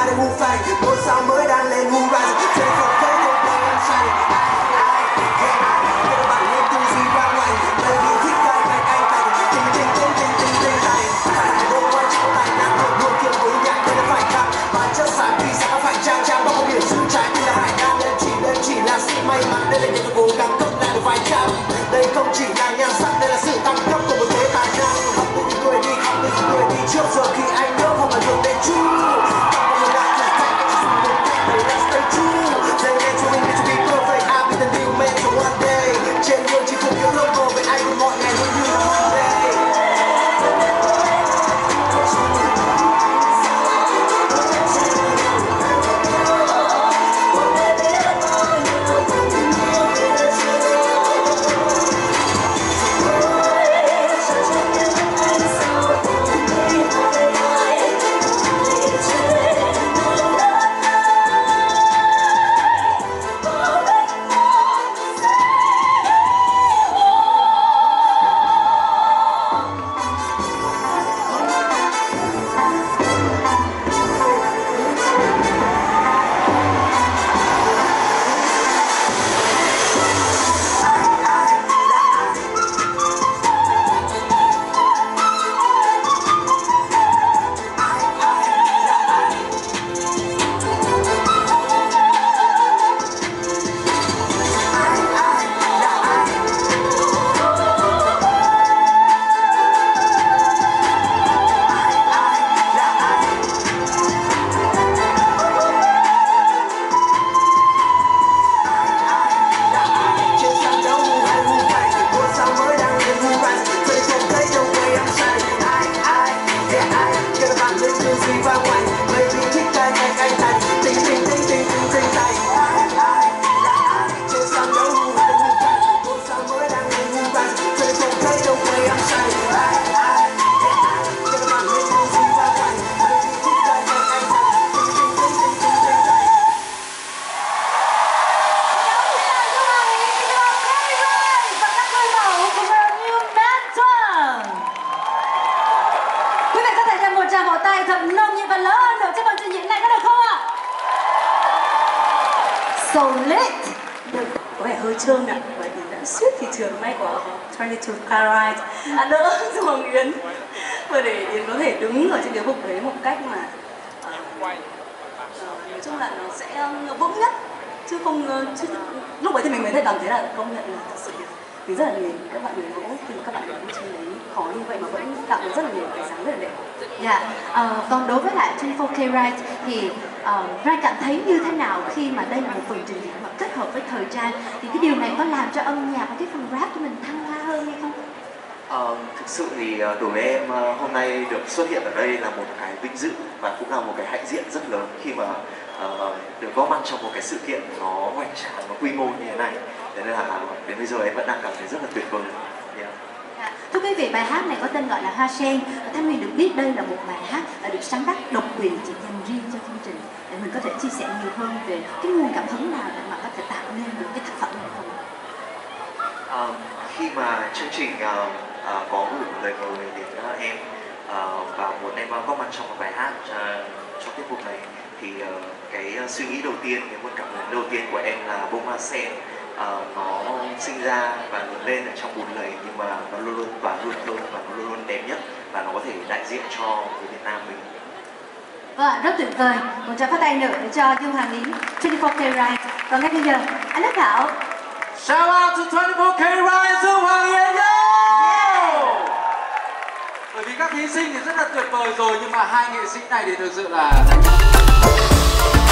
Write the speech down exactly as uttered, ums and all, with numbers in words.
lên Wu Fang, ngôi sao mới đang lên Wu Rise. Trên không thấy không quay em say. Ai ai yeah ai các bạn lên tư duy ra ngoài. Baby thích cái cái cái cái tình tình tình tình tình tình này. Phải vô quan trọng tài năng luôn luôn kiên với nhạc đây là phải chăng. Bản chất phải vì sao phải trang trang bao biển giữ trái tim là hải nam. Đây chỉ đây chỉ là sự may mắn, đây là những cố gắng cấp lại được vài trăm. Đây không chỉ là nhan sắc, đây là sự tăng cấp của một thế tài năng. Học đi người đi, học đi người đi trước giờ khi anh nhớ không là đường đến chú. Trên đường chỉ phục vụ logo với anh mọi ngày luôn như là một day. So lit. Có vẻ hơi trơn ạ, bởi vì đã suýt thị trường may của hai mươi hai Carat à, đỡ cho Hoàng Yến và để Yến có thể đứng ở trên cái bục đấy một cách mà uh, uh, nói chung là nó sẽ vững nhất chứ không chứ, lúc ấy thì mình mới thấy cảm thấy là công nhận là thật sự mình rất là nhiều các bạn người mẫu thì các bạn đứng trên đấy khó như vậy mà vẫn tạo được rất là nhiều cái dáng rất là đẹp. Dạ, uh, còn đối với lại hai mươi bốn Carat thì uh, Rai cảm thấy như thế nào khi mà đây là một phần trình diễn mà kết hợp với thời trang, thì cái điều này có làm cho âm nhạc và cái phần rap của mình thăng hoa hơn hay không? Uh, thực sự thì đối với em uh, hôm nay được xuất hiện ở đây là một cái vinh dự và cũng là một cái hãnh diện rất lớn khi mà uh, được góp mặt trong một cái sự kiện nó hoành tráng, nó quy mô như thế này. Thế nên là đến bây giờ em vẫn đang cảm thấy rất là tuyệt vời. Yeah. À, thưa quý vị, bài hát này có tên gọi là Hoa Sen. Thanh Huyền được biết đây là một bài hát đã được sáng tác độc quyền chỉ dành riêng cho chương trình. Để mình có thể chia sẻ nhiều hơn về cái nguồn cảm hứng nào để mà có thể tạo nên được cái tác phẩm này không? Uh, khi mà chương trình uh, uh, có gửi một lời mời đến uh, em uh, và muốn em uh, góp mặt trong một bài hát uh, trong tiết mục này, thì uh, cái uh, suy nghĩ đầu tiên, cái nguồn cảm hứng đầu tiên của em là bông hoa sen. Uh, nó sinh ra và lớn lên ở trong bùn lầy, nhưng mà nó luôn luôn và luôn thơm và nó luôn luôn đẹp nhất, và nó có thể đại diện cho người Việt Nam mình. Vâng, rất tuyệt vời. Một tràng phát tay nữa để cho Dương Hoàng Yến, hai mươi bốn Carat. Còn ngay bây giờ, anh Đức Thảo. Shout out to hai mươi bốn Carat, Dương Hoàng Yến. Yeah. Bởi vì các thí sinh thì rất là tuyệt vời rồi, nhưng mà hai nghệ sĩ này thì thực sự là